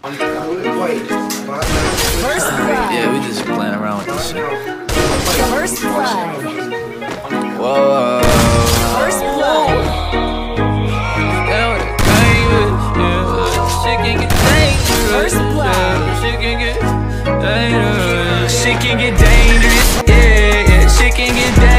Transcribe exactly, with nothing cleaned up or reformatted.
First blood. Yeah, we just playing around with this shit. First blood. Whoa. First blood. She can get dangerous. First blood. She can get dangerous. She can get dangerous. Yeah, yeah. She can get dangerous.